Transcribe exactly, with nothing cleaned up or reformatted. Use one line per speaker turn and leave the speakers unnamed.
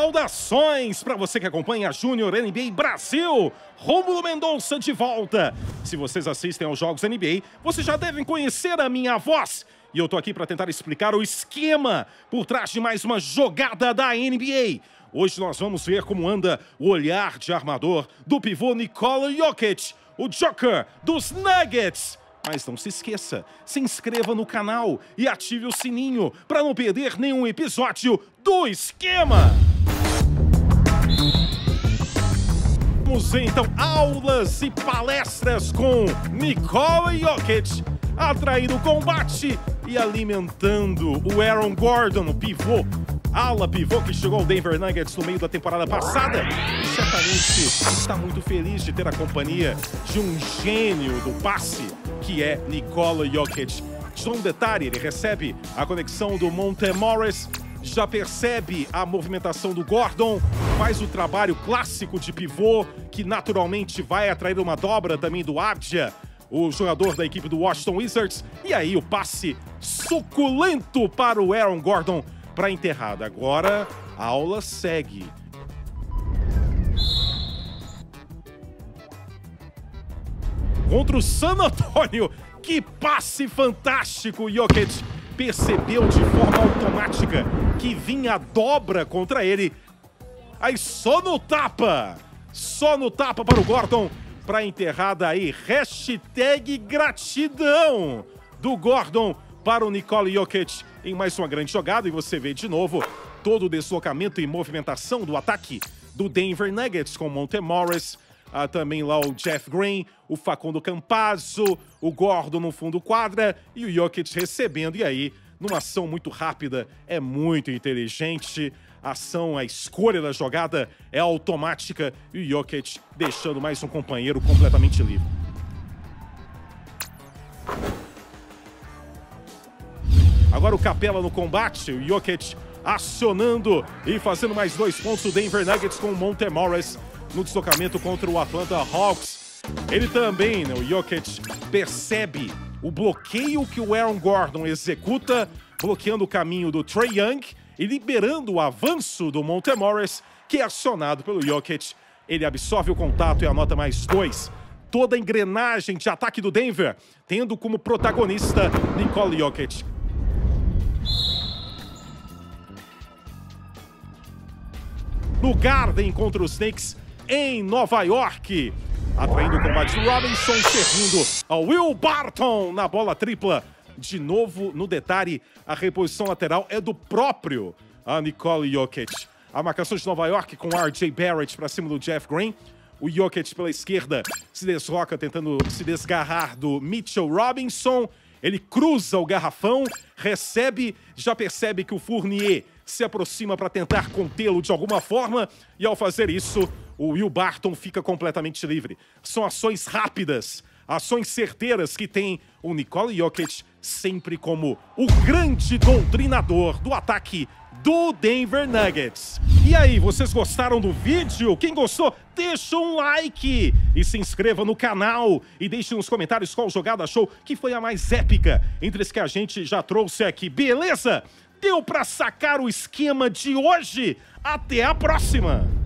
Saudações para você que acompanha a Júnior N B A Brasil. Rômulo Mendonça de volta. Se vocês assistem aos jogos N B A, vocês já devem conhecer a minha voz. E eu tô aqui para tentar explicar o esquema por trás de mais uma jogada da N B A. Hoje nós vamos ver como anda o olhar de armador do pivô Nikola Jokic, o Joker dos Nuggets. Mas não se esqueça, se inscreva no canal e ative o sininho para não perder nenhum episódio do esquema. Vamos então, aulas e palestras com Nikola Jokic, atraindo o combate e alimentando o Aaron Gordon, o pivô, ala pivô que chegou ao Denver Nuggets no meio da temporada passada. E certamente está muito feliz de ter a companhia de um gênio do passe, que é Nikola Jokic. Só um detalhe, ele recebe a conexão do Monte Morris, já percebe a movimentação do Gordon, faz o trabalho clássico de pivô, que naturalmente vai atrair uma dobra também do Abdia, o jogador da equipe do Washington Wizards. E aí o passe suculento para o Aaron Gordon para a enterrada. Agora a aula segue. Contra o San Antonio, que passe fantástico! Jokic percebeu de forma automática que vinha a dobra contra ele. Aí só no tapa, só no tapa para o Gordon, para a enterrada aí. Hashtag gratidão do Gordon para o Nikola Jokic em mais uma grande jogada. E você vê de novo todo o deslocamento e movimentação do ataque do Denver Nuggets com Monte Morris. Ah, também lá o Jeff Green, o Facundo Campazzo, o Gordon no fundo quadra e o Jokic recebendo. E aí, numa ação muito rápida, é muito inteligente. A ação, a escolha da jogada é automática e o Jokic deixando mais um companheiro completamente livre. Agora o Capela no combate, o Jokic acionando e fazendo mais dois pontos. O Denver Nuggets com o Monte Morris no deslocamento contra o Atlanta Hawks. Ele também, né, o Jokic, percebe o bloqueio que o Aaron Gordon executa, bloqueando o caminho do Trae Young e liberando o avanço do Monte Morris, que é acionado pelo Jokic. Ele absorve o contato e anota mais dois. Toda a engrenagem de ataque do Denver, tendo como protagonista Nikola Jokic. No Garden contra os Knicks em Nova York, atraindo o combate do Robinson, servindo ao Will Barton na bola tripla. De novo, no detalhe, a reposição lateral é do próprio a Nikola Jokic. A marcação de Nova York com R J Barrett para cima do Jeff Green. O Jokic pela esquerda se desloca tentando se desgarrar do Mitchell Robinson. Ele cruza o garrafão, recebe, já percebe que o Fournier se aproxima para tentar contê-lo de alguma forma. E ao fazer isso, o Will Barton fica completamente livre. São ações rápidas, ações certeiras que tem o Nikola Jokic sempre como o grande doutrinador do ataque do Denver Nuggets. E aí, vocês gostaram do vídeo? Quem gostou, deixa um like e se inscreva no canal e deixe nos comentários qual jogada achou que foi a mais épica entre as que a gente já trouxe aqui, beleza? Deu pra sacar o esquema de hoje? Até a próxima!